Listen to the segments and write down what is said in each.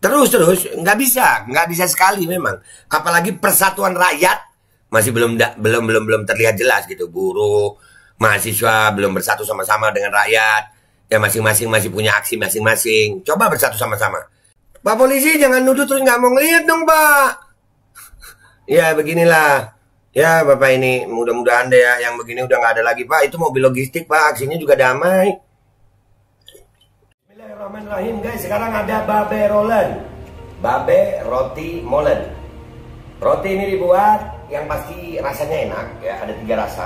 Terus nggak bisa sekali memang. Apalagi persatuan rakyat masih belum terlihat jelas gitu. Buruh, mahasiswa belum bersatu sama-sama dengan rakyat. Ya masing-masing masih punya aksi masing-masing. Coba bersatu sama-sama. Pak polisi jangan nuduh terus nggak mau ngeliat dong Pak. Ya beginilah. Ya Bapak ini mudah-mudahan deh ya yang begini udah nggak ada lagi Pak. Itu mobil logistik Pak, aksinya juga damai. Bismillahirrahmanirrahim guys, sekarang ada babe rolen, babe roti molen. Roti ini dibuat yang pasti rasanya enak ya, ada 3 rasa.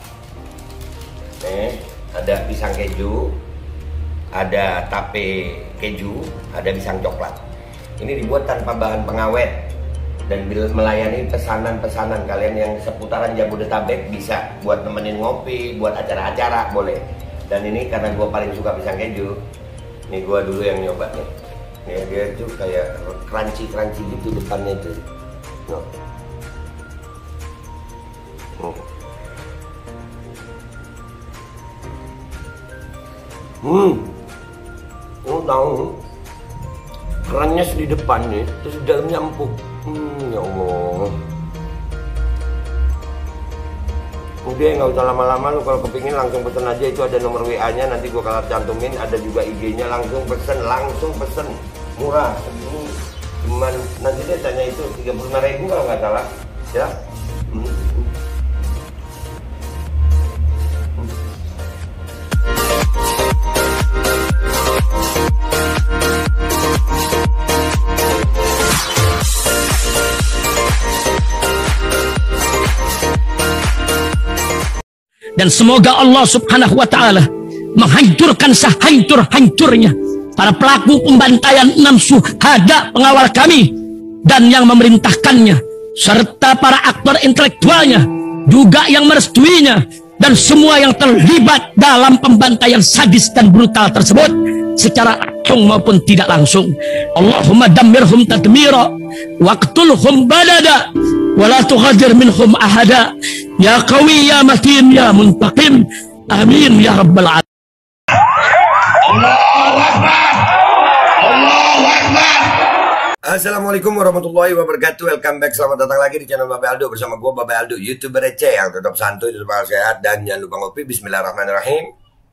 Nih, ada pisang keju, ada tape keju, ada pisang coklat. Ini dibuat tanpa bahan pengawet dan melayani pesanan-pesanan kalian yang seputaran Jabodetabek, bisa buat nemenin ngopi, buat acara-acara boleh. Dan ini karena gue paling suka pisang keju. Ini gua dulu yang nyoba nih. Nih dia tuh kayak crunchy gitu depannya itu. No. Tahu. Kerannya di depan nih, terus di dalamnya empuk. Ya Allah. Udah nggak usah lama-lama, lu kalau kepingin langsung pesen aja, itu ada nomor WA-nya, nanti gua kalau cantumin, ada juga IG-nya, langsung pesen, murah. Ini cuman nanti dia tanya itu 35.000 kalau nggak salah, ya. Dan semoga Allah subhanahu wa ta'ala menghancurkan sehancur-hancurnya para pelaku pembantaian 6 syuhada pengawal kami dan yang memerintahkannya, serta para aktor intelektualnya juga yang merestuinya, dan semua yang terlibat dalam pembantaian sadis dan brutal tersebut secara langsung maupun tidak langsung. Allahumma dammirhum tadmira waqtulhum badada wala tughadir minhum ahada ya qawi ya matin ya muntaqim amin ya rabbal alamin. Allahu Akbar. Allahu Akbar. Assalamualaikum warahmatullahi wabarakatuh. Welcome back, selamat datang lagi di channel Babe Aldo bersama gue Babe Aldo, YouTuber receh yang tetap santuy, tetap sehat, dan jangan lupa ngopi. Bismillahirrahmanirrahim.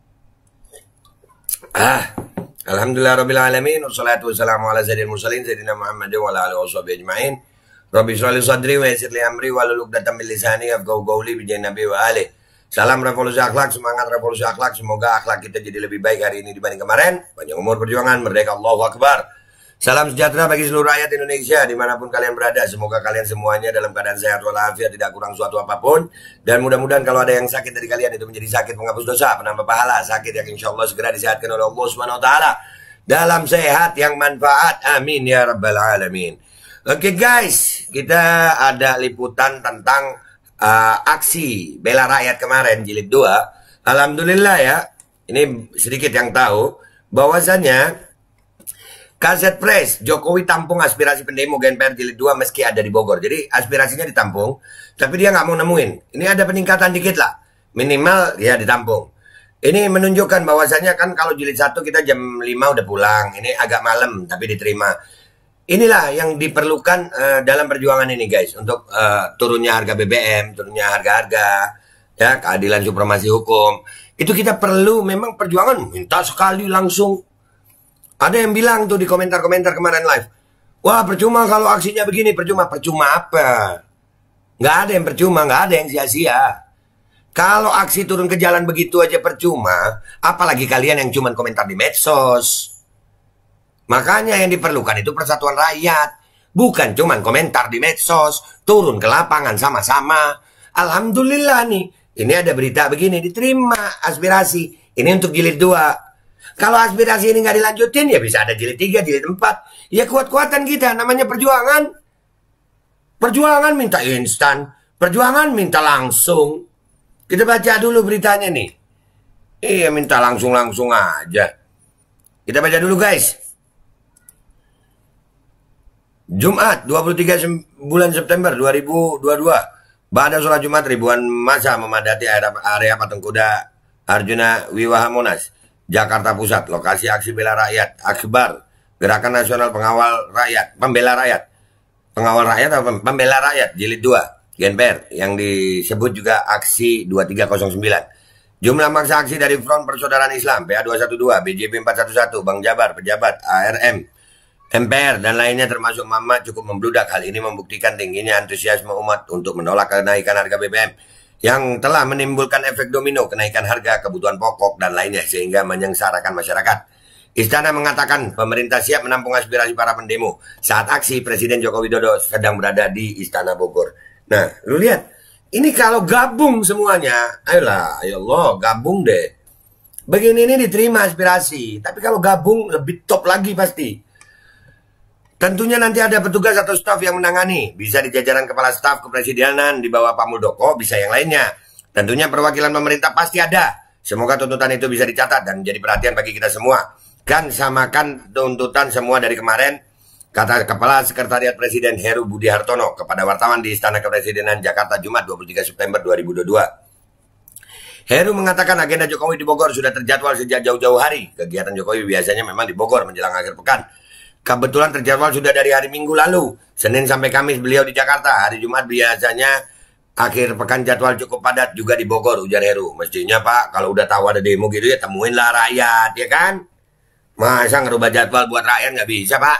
Alhamdulillah rabbil alamin, wassalatu wassalamu ala sayyidil mursalin sayyidina Muhammadin wa ala alihi washabihi ajmain. Rabbi sholli sadri wa yassir li amri wa hlul 'uqdatam min lisani yafqahu qawli bi nabi wa ali. Salam revolusi akhlak, semangat revolusi akhlak. Semoga akhlak kita jadi lebih baik hari ini dibanding kemarin. Panjang umur perjuangan, merdeka, Allahu Akbar. Salam sejahtera bagi seluruh rakyat Indonesia dimanapun kalian berada. Semoga kalian semuanya dalam keadaan sehat walafiat, tidak kurang suatu apapun. Dan mudah-mudahan kalau ada yang sakit dari kalian itu menjadi sakit penghapus dosa, penambah pahala, sakit yang insya Allah segera disehatkan oleh Allah Subhanahu Wa Taala dalam sehat yang manfaat. Amin ya rabbal alamin. Oke guys, kita ada liputan tentang aksi bela rakyat kemarin jilid 2. Alhamdulillah ya, ini sedikit yang tahu bahwasanya Kaset Press Jokowi tampung aspirasi pendemo GNPR jilid 2 meski ada di Bogor. Jadi aspirasinya ditampung, tapi dia nggak mau nemuin. Ini ada peningkatan dikit lah, minimal ya ditampung. Ini menunjukkan bahwasanya kan kalau jilid 1 kita jam 5 udah pulang, ini agak malam tapi diterima. Inilah yang diperlukan dalam perjuangan ini guys, untuk turunnya harga BBM, turunnya harga-harga, ya, keadilan supremasi hukum. Itu kita perlu memang perjuangan, minta sekali langsung. Ada yang bilang tuh di komentar-komentar kemarin live, wah percuma kalau aksinya begini, percuma. Percuma apa? Nggak ada yang percuma, nggak ada yang sia-sia. Kalau aksi turun ke jalan begitu aja percuma, apalagi kalian yang cuman komentar di medsos. Makanya yang diperlukan itu persatuan rakyat. Bukan cuman komentar di medsos, turun ke lapangan sama-sama. Alhamdulillah nih, ini ada berita begini, diterima aspirasi. Ini untuk jilid 2. Kalau aspirasi ini nggak dilanjutin, ya bisa ada jilid 3, jilid 4. Ya kuat-kuatan kita, namanya perjuangan. Perjuangan minta instan, perjuangan minta langsung. Kita baca dulu beritanya nih. Iya, minta langsung-langsung aja. Kita baca dulu guys. Jumat 23 bulan September 2022. Ba'da sholat Jumat ribuan massa memadati area Patung Kuda Arjuna Wiwaha Monas, Jakarta Pusat. Lokasi aksi bela rakyat akbar Gerakan Nasional Pengawal Rakyat, Pembela Rakyat. Pengawal Rakyat atau Pembela Rakyat, Jilid 2, GNPR, yang disebut juga Aksi 2309. Jumlah massa aksi dari Front Persaudaraan Islam, PA212, BJP 411, Bang Jabar, pejabat, ARM, MPR, dan lainnya termasuk Mama cukup membludak. Hal ini membuktikan tingginya antusiasme umat untuk menolak kenaikan harga BBM yang telah menimbulkan efek domino, kenaikan harga kebutuhan pokok dan lainnya sehingga menyengsarakan masyarakat. Istana mengatakan pemerintah siap menampung aspirasi para pendemo saat aksi Presiden Joko Widodo sedang berada di Istana Bogor. Nah, lu lihat, ini kalau gabung semuanya, ayolah, ya Allah, gabung deh. Begini ini diterima aspirasi, tapi kalau gabung lebih top lagi pasti. Tentunya nanti ada petugas atau staf yang menangani, bisa di jajaran kepala staf kepresidenan di bawah Pak Muldoko, bisa yang lainnya. Tentunya perwakilan pemerintah pasti ada. Semoga tuntutan itu bisa dicatat dan menjadi perhatian bagi kita semua. Kan samakan tuntutan semua dari kemarin, kata Kepala Sekretariat Presiden Heru Budi Hartono kepada wartawan di Istana Kepresidenan Jakarta Jumat 23 September 2022. Heru mengatakan agenda Jokowi di Bogor sudah terjadwal sejak jauh-jauh hari. Kegiatan Jokowi biasanya memang di Bogor menjelang akhir pekan. Kebetulan terjadwal sudah dari hari Minggu lalu. Senin sampai Kamis beliau di Jakarta. Hari Jumat biasanya akhir pekan jadwal cukup padat juga di Bogor, ujar Heru. Mestinya Pak, kalau udah tahu ada demo gitu ya temuinlah rakyat, ya kan? Masa ngerubah jadwal buat rakyat nggak bisa, Pak?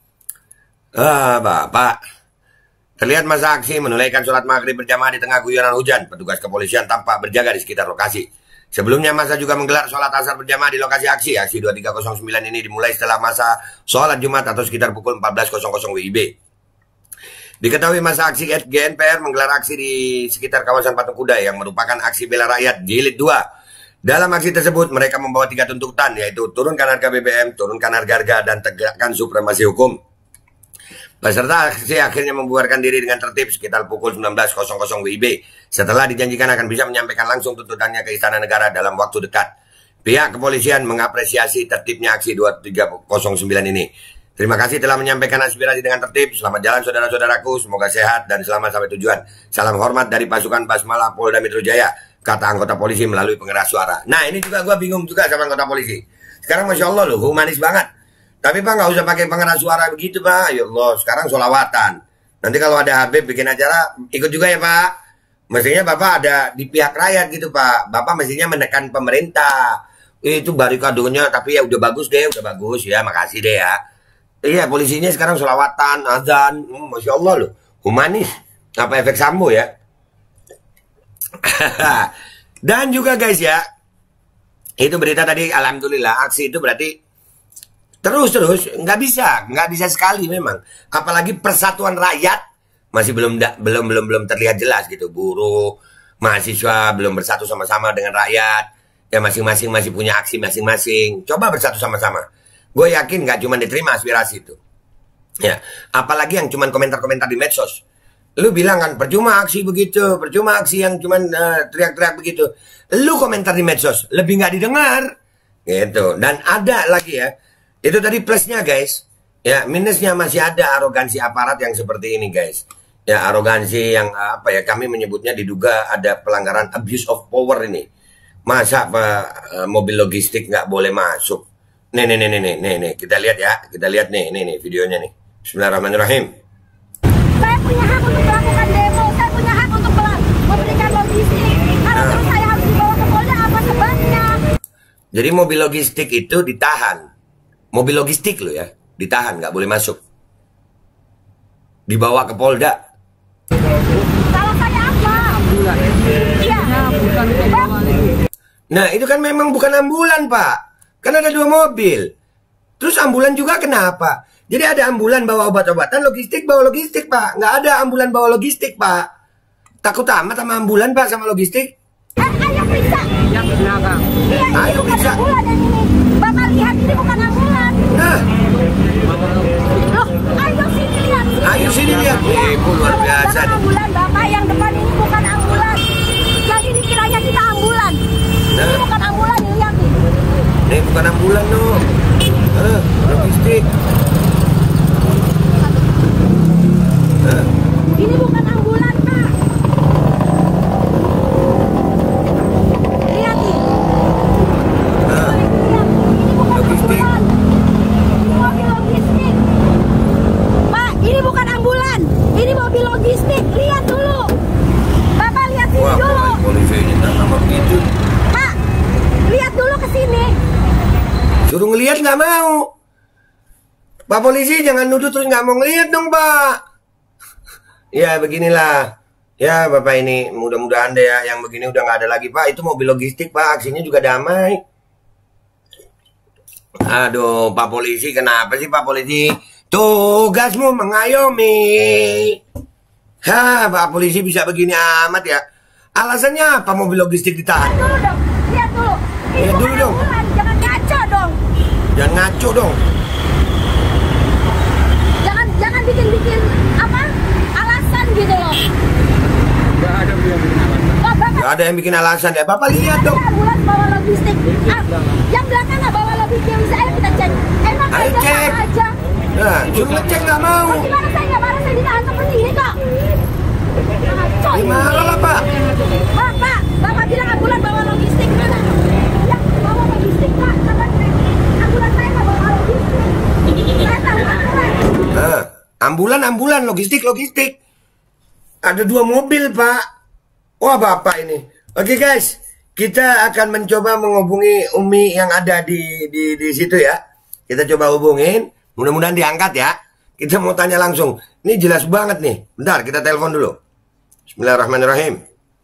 Bapak. Terlihat masa aksi menunaikan sholat maghrib berjamaah di tengah guyuran hujan. Petugas kepolisian tampak berjaga di sekitar lokasi. Sebelumnya masa juga menggelar sholat asar berjamaah di lokasi aksi. Aksi 2309 ini dimulai setelah masa sholat Jumat atau sekitar pukul 14.00 WIB. Diketahui masa aksi GNPR menggelar aksi di sekitar kawasan Patung Kuda yang merupakan aksi bela rakyat jilid 2. Dalam aksi tersebut, mereka membawa 3 tuntutan, yaitu turunkan harga BBM, turunkan harga, dan tegakkan supremasi hukum. Peserta aksi akhirnya membubarkan diri dengan tertib sekitar pukul 19.00 WIB, setelah dijanjikan akan bisa menyampaikan langsung tuntutannya ke Istana Negara dalam waktu dekat. Pihak kepolisian mengapresiasi tertibnya aksi 2309 ini. Terima kasih telah menyampaikan aspirasi dengan tertib. Selamat jalan saudara-saudaraku, semoga sehat dan selamat sampai tujuan. Salam hormat dari pasukan Basmala Polda Metro Jaya, kata anggota polisi melalui pengeras suara. Nah, ini juga gue bingung juga sama anggota polisi. Sekarang Masya Allah loh, humanis banget. Tapi Pak nggak usah pakai pengeras suara begitu Pak. Ya Allah, sekarang sholawatan. Nanti kalau ada Habib bikin acara, ikut juga ya Pak. Mestinya Bapak ada di pihak rakyat gitu Pak. Bapak mestinya menekan pemerintah. Itu barikadonya, tapi ya udah bagus deh, udah bagus ya, makasih deh ya. Iya, polisinya sekarang sholawatan, azan. Masya Allah loh, humanis. Apa efek Sambo ya? Dan juga guys ya, itu berita tadi, alhamdulillah aksi itu berarti terus nggak bisa sekali memang. Apalagi persatuan rakyat masih belum terlihat jelas gitu. Buruh, mahasiswa belum bersatu sama-sama dengan rakyat. Ya masing-masing masih punya aksi masing-masing. Coba bersatu sama-sama. Gue yakin nggak cuma diterima aspirasi itu. Ya, apalagi yang cuma komentar-komentar di medsos. Lu bilang kan percuma aksi begitu, percuma aksi yang cuman teriak-teriak begitu. Lu komentar di medsos lebih nggak didengar, gitu. Dan ada lagi ya, itu tadi plusnya guys. Ya minusnya masih ada arogansi aparat yang seperti ini guys. Ya arogansi yang apa ya, kami menyebutnya diduga ada pelanggaran abuse of power ini. Masa mobil logistik nggak boleh masuk? Nih, kita lihat ya, nih videonya nih. Bismillahirrahmanirrahim. Saya punya hak untuk melakukan demo, saya punya hak untuk memberikan logistik. Kalau terus saya harus dibawa ke Polda, apa sebabnya? Jadi mobil logistik itu ditahan. Mobil logistik loh ya, ditahan, nggak boleh masuk. Dibawa ke Polda. Kalau saya apa? Ambulan. Iya. Nah itu kan memang bukan ambulan Pak. Kan ada 2 mobil. Terus ambulan juga kenapa? Jadi ada ambulan bawa obat-obatan, logistik bawa logistik Pak. Nggak ada ambulan bawa logistik Pak. Takut amat sama ambulan Pak, sama logistik. Ayo periksa. Yang ke belakang. Iya, ini bukan ambulan yang ini. Bapak lihat ini bukan ambulan. Nah. Loh, ayo sini lihat. Ayo sini lihat. Ibu luar biasa. Ambulan Bapak yang depan ini bukan ambulan. Jadi dikiranya kita ambulan. Nah. Ini bukan ambulan, lihat nih. Ini bukan ambulan loh. Logistik. Ini bukan ambulan, Pak. Lihat nih. Lihat, ini bukan Logistik. ambulan. Ini mobil logistik. Ini mobil logistik, lihat dulu. Bapak lihat sini Wah, dulu. polisi ini sama begitu. Pak, lihat dulu ke sini. Suruh ngelihat nggak mau. Pak polisi jangan nuduh terus nggak mau ngelihat dong Pak. Ya beginilah. Ya Bapak ini mudah-mudahan deh ya yang begini udah nggak ada lagi Pak. Itu mobil logistik Pak, aksinya juga damai. Aduh Pak polisi, kenapa sih Pak polisi? Tugasmu mengayomi. Hah, Pak polisi bisa begini amat ya. Alasannya apa mobil logistik ditahan? Lihat dulu dong, lihat dulu. Lihat dulu dong. Jangan ngaco dong. Jangan ngaco dong. Jangan bikin apa? Alasan gitu loh. Nggak ada yang bikin alasan. Oh, Bapak. Gak ada yang bikin alasan ya. Bapak lihat dong. Ambulans bawa logistik. Yang belakang nggak bawa logistik. Bisa ayo kita cek. Emang Ayo aja cek. sama aja. Nah, suruh ngecek nggak mau. Gimana saya nggak marah, saya ditahan seperti ini kok. Ngaco ini. Gimana lah Pak? Bapak bilang ambulans bawa logistik mana? Yang bawa logistik Pak. Karena ambulans saya nggak bawa logistik. Saya tahu ambulans. Ambulan logistik. Ada 2 mobil Pak. Wah Bapak ini. Oke guys, kita akan mencoba menghubungi Umi yang ada di situ ya. Kita coba hubungin, mudah-mudahan diangkat ya. Kita mau tanya langsung. Ini jelas banget nih. Bentar, kita telepon dulu. Bismillahirrahmanirrahim.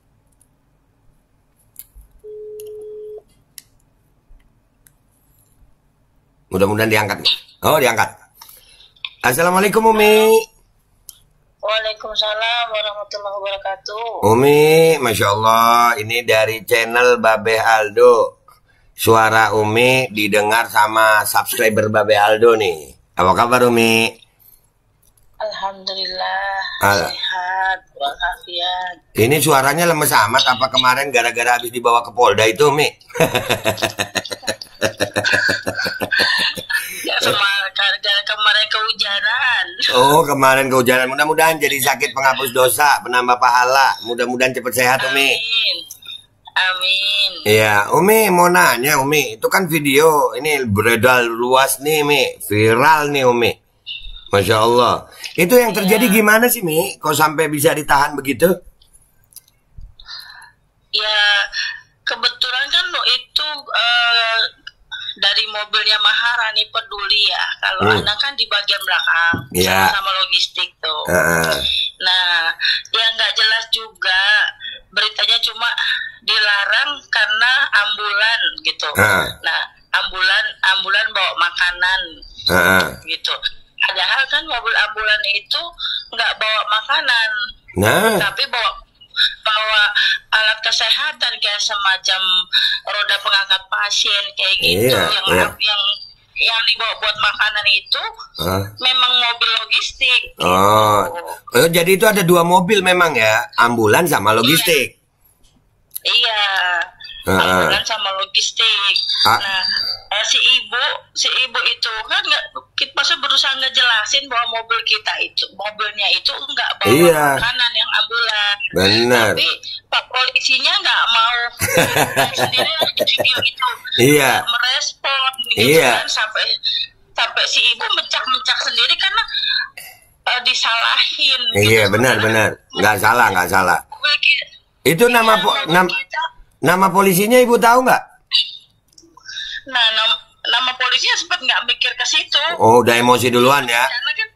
Mudah-mudahan diangkat. Oh, diangkat. Assalamualaikum Umi. Waalaikumsalam warahmatullahi wabarakatuh. Umi, Masya Allah, ini dari channel Babe Aldo. Suara Umi didengar sama subscriber Babe Aldo nih. Apa kabar Umi? Alhamdulillah, Al- sehat walafiat. Ini suaranya lemes amat apa kemarin gara-gara habis dibawa ke Polda itu Umi? Gara-gara kemarin kehujanan. Oh, kemarin kehujanan. Mudah-mudahan jadi sakit penghapus dosa, penambah pahala. Mudah-mudahan cepat sehat Umi. Amin. Amin. Iya, Umi mau nanya Umi, itu kan video ini beredar luas nih Umi, viral nih Umi. Masya Allah. Itu yang terjadi gimana sih Mi? Kok sampai bisa ditahan begitu? Ya, kebetulan kan itu dari mobilnya Maharani Peduli ya. Kalau anak kan di bagian belakang, Iya. sama logistik tuh. Heeh. Nah, yang nggak jelas juga beritanya cuma dilarang karena ambulan gitu. Nah, ambulan bawa makanan gitu. Padahal kan mobil ambulan itu nggak bawa makanan, Nah, tapi bawa alat kesehatan kayak semacam roda pengangkat pasien kayak gitu. Iya, Yang dibawa buat makanan itu memang mobil logistik. oh, jadi itu ada 2 mobil memang ya, ambulan sama logistik. Iya, ambulan sama logistik. Nah, si ibu itu kan masa berusaha ngejelasin bahwa mobilnya itu nggak bawa makanan yang ambulan. Benar. Tapi Pak polisinya nggak mau sendiri video itu. Iya. Nggak merespon gitu kan sampai si ibu mencak sendiri karena disalahin. Iya, gitu. benar. Nggak salah. Itu nama polisinya Ibu tahu nggak? Nah, nama polisinya sempat nggak mikir ke situ. Oh, udah emosi duluan ya? Karena kan,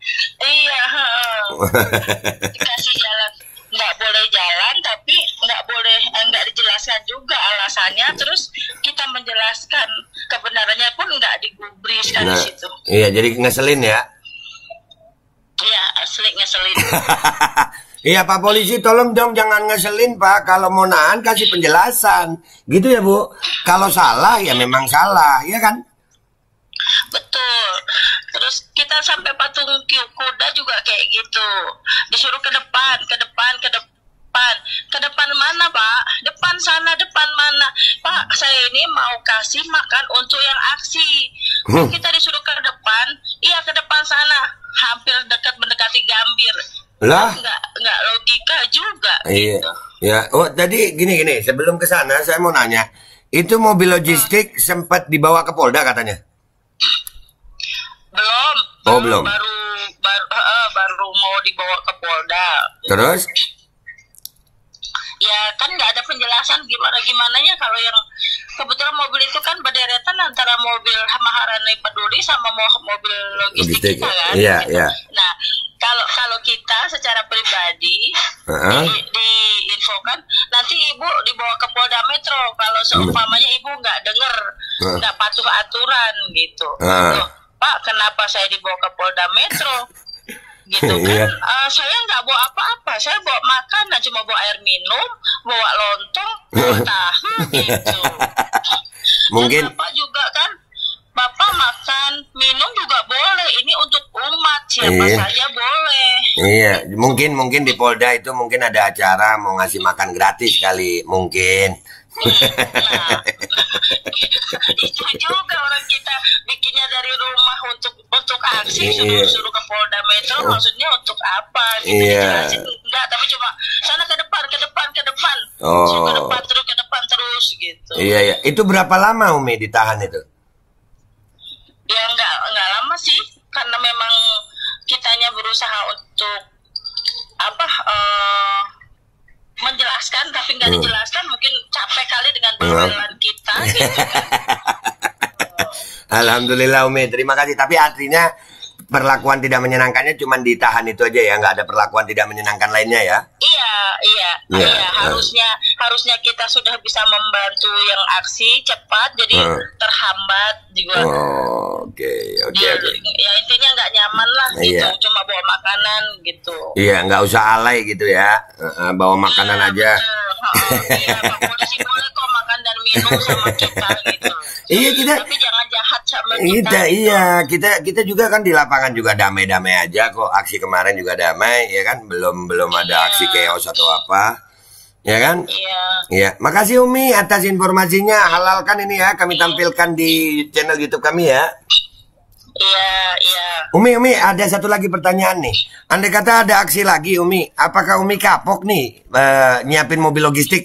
dikasih jalan, nggak boleh jalan, tapi nggak dijelaskan juga alasannya. Terus kita menjelaskan kebenarannya pun nggak digubriskan di situ. Iya, jadi ngeselin ya? Iya, asli ngeselin. Iya Pak polisi, tolong dong jangan ngeselin Pak. Kalau mau nahan kasih penjelasan, gitu ya Bu. Kalau salah ya memang salah, ya kan? Betul. Terus kita sampai patung kuda juga kayak gitu. Disuruh ke depan mana Pak? Depan sana, depan mana? Pak, saya ini mau kasih makan untuk yang aksi. Kita disuruh ke depan, iya ke depan sana. Hampir mendekati Gambir. Lah? Nggak logika juga. Iya. Gitu. Ya, oh tadi gini. Sebelum ke sana saya mau nanya, itu mobil logistik sempat dibawa ke Polda katanya? Belum. Oh, belum. baru mau dibawa ke Polda. Terus? Ya kan nggak ada penjelasan gimana-gimananya kalau yang kebetulan mobil itu kan berderetan antara mobil Maharani Peduli sama mobil logistik kita kan. Iya, gitu. iya. Nah, kalau kita secara pribadi diinfokan nanti ibu dibawa ke Polda Metro kalau seumpamanya ibu nggak dengar, nggak patuh aturan gitu. Loh, Pak, kenapa saya dibawa ke Polda Metro? Gitu kan, saya nggak bawa apa-apa, saya bawa makanan, cuma bawa air minum, bawa lontong, bawa tahu gitu. Mungkin dan Bapak juga kan, Bapak makan minum juga boleh, ini untuk umat, siapa saja boleh. Iya, mungkin di Polda itu mungkin ada acara mau ngasih makan gratis kali, mungkin. Nah, itu juga orang kita bikinnya dari rumah untuk aksi, suruh ke Polda Metro, maksudnya untuk apa gitu. Dijelasin enggak, tapi cuma sana ke depan so, ke depan terus gitu. Iya. Itu berapa lama Umi ditahan itu? Ya enggak lama sih, karena memang kitanya berusaha untuk menjelaskan tapi nggak dijelaskan, mungkin capek kali dengan bawelan kita gitu kan. Alhamdulillah Umi, terima kasih. Tapi artinya perlakuan tidak menyenangkannya cuma ditahan itu aja ya, nggak ada perlakuan tidak menyenangkan lainnya ya? Iya. Harusnya kita sudah bisa membantu yang aksi cepat, jadi terhambat juga. Oke. Ya intinya nggak nyaman lah gitu, cuma bawa makanan gitu. Iya, nggak usah alay gitu ya, bawa makanan aja. Iya, Pak Polisi boleh kok makan dan minum sama kita gitu. Iya, tapi jangan jahat sama kita. Kita juga kan di lapangan juga damai-damai aja kok. Aksi kemarin juga damai ya kan, belum ada aksi chaos atau apa. Ya kan? Iya. Makasih Umi atas informasinya. Halalkan ini ya, kami tampilkan di channel YouTube kami ya. Iya. Umi, ada satu lagi pertanyaan nih. Andai kata ada aksi lagi Umi, apakah Umi kapok nih nyiapin mobil logistik?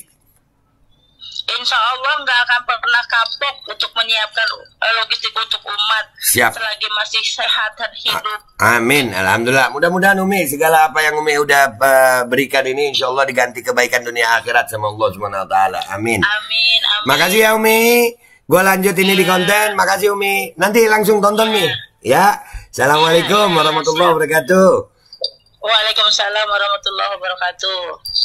Insya Allah nggak akan pernah kapok untuk menyiapkan logistik untuk umat. Siap. Selagi masih sehat dan hidup. Amin, alhamdulillah. Mudah-mudahan Umi segala apa yang Umi udah berikan ini insya Allah diganti kebaikan dunia akhirat sama Allah Subhanahu Wa Taala. Amin. Amin. Makasih ya Umi. Gua lanjut ini di konten. Makasih Umi. Nanti langsung tonton nih. Ya. Assalamualaikum warahmatullahi wabarakatuh. Waalaikumsalam warahmatullahi wabarakatuh.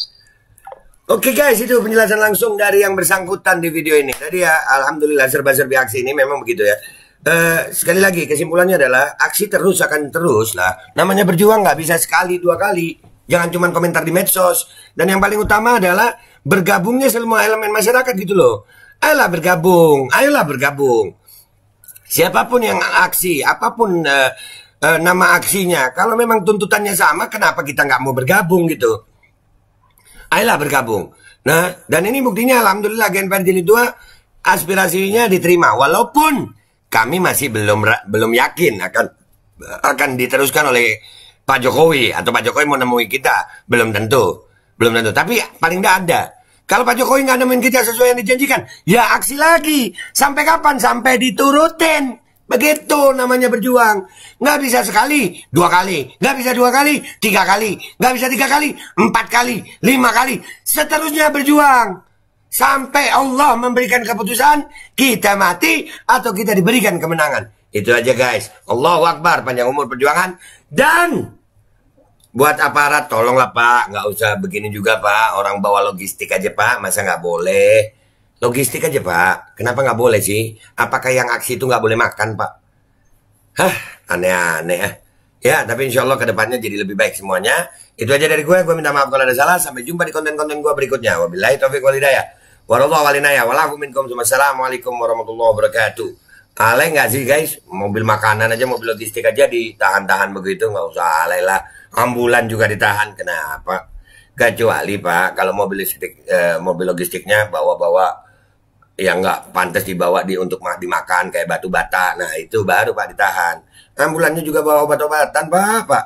Oke guys, itu penjelasan langsung dari yang bersangkutan di video ini. Tadi ya, alhamdulillah serba-serbi aksi ini memang begitu ya. Sekali lagi kesimpulannya adalah aksi terus akan terus lah. Namanya berjuang nggak bisa sekali dua kali. Jangan cuma komentar di medsos. Dan yang paling utama adalah bergabungnya semua elemen masyarakat gitu loh. Ayolah bergabung. Siapapun yang aksi, apapun nama aksinya, kalau memang tuntutannya sama, kenapa kita nggak mau bergabung gitu? Ayolah bergabung. Nah, dan ini buktinya alhamdulillah GNPR Jilid 2 aspirasinya diterima. Walaupun kami masih belum yakin akan diteruskan oleh Pak Jokowi atau Pak Jokowi mau nemui kita, belum tentu. Tapi paling tidak ada. Kalau Pak Jokowi nggak nemuin kita sesuai yang dijanjikan, ya aksi lagi. Sampai kapan? Sampai diturutin. Begitu namanya berjuang. Nggak bisa sekali, 2 kali. Nggak bisa 2 kali, 3 kali. Nggak bisa 3 kali, 4 kali, 5 kali. Seterusnya berjuang. Sampai Allah memberikan keputusan, kita mati atau kita diberikan kemenangan. Itu aja guys. Allahu Akbar, panjang umur perjuangan. Dan buat aparat, tolonglah Pak. Nggak usah begini juga Pak. Orang bawa logistik aja Pak, masa nggak boleh? Logistik aja Pak, kenapa nggak boleh sih? Apakah yang aksi itu nggak boleh makan Pak? Hah, aneh-aneh ya. Ya, tapi insya Allah kedepannya jadi lebih baik semuanya. Itu aja dari gue minta maaf kalau ada salah. Sampai jumpa di konten-konten gue berikutnya. Wabillahi taufiq wal hidayah. Warahmatullahi wabarakatuh. Walafu minkum. Assalamualaikum warahmatullahi wabarakatuh. Alay nggak sih guys? Mobil makanan aja, mobil logistik aja ditahan-tahan begitu, nggak usah alay lah. Ambulan juga ditahan, kenapa? Kecuali Pak, kalau mobil logistiknya bawa-bawa yang nggak pantas dibawa untuk dimakan kayak batu bata, nah itu baru Pak ditahan. Ambulannya juga bawa obat-obatan Pak.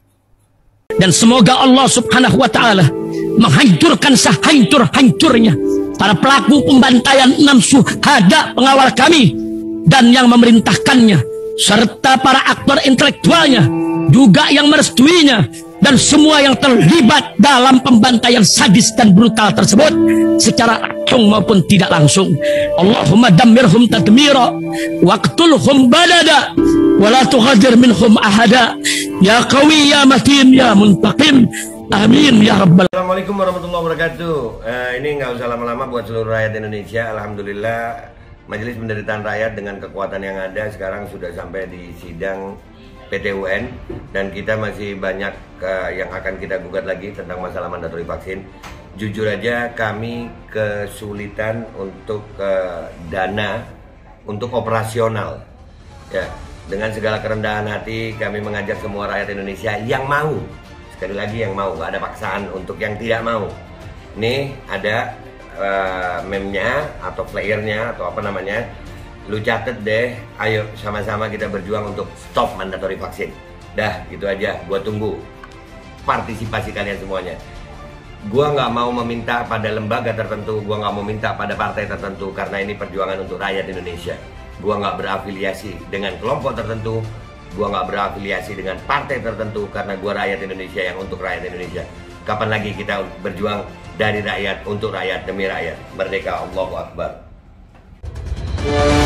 Dan semoga Allah Subhanahu Wa Taala menghancurkan sehancur-hancurnya para pelaku pembantaian 6 syuhada pengawal kami dan yang memerintahkannya serta para aktor intelektualnya juga yang merestuinya, dan semua yang terlibat dalam pembantaian sadis dan brutal tersebut secara langsung maupun tidak langsung. Allahumma dammirhum tadmira waqtulhum badada wa la tughadir minhum ahada ya qawi ya matin ya muntaqim. Amin ya rabbal. Assalamualaikum warahmatullahi wabarakatuh. Ini nggak usah lama-lama buat seluruh rakyat Indonesia. Alhamdulillah Majelis Penderitaan Rakyat dengan kekuatan yang ada sekarang sudah sampai di sidang PT UN, dan kita masih banyak yang akan kita gugat lagi tentang masalah mandatori vaksin. Jujur aja kami kesulitan untuk dana untuk operasional. Ya, dengan segala kerendahan hati kami mengajak semua rakyat Indonesia yang mau, sekali lagi yang mau, nggak ada paksaan untuk yang tidak mau. Nih ada meme-nya atau flyernya atau apa namanya, lu catet deh, ayo sama-sama kita berjuang untuk stop mandatori vaksin. Dah, gitu aja, gua tunggu partisipasi kalian semuanya. Gua nggak mau meminta pada lembaga tertentu, gua nggak mau minta pada partai tertentu, karena ini perjuangan untuk rakyat Indonesia. Gua nggak berafiliasi dengan kelompok tertentu, gua nggak berafiliasi dengan partai tertentu, karena gua rakyat Indonesia yang untuk rakyat Indonesia. Kapan lagi kita berjuang dari rakyat, untuk rakyat, demi rakyat. Merdeka, Allahu Akbar.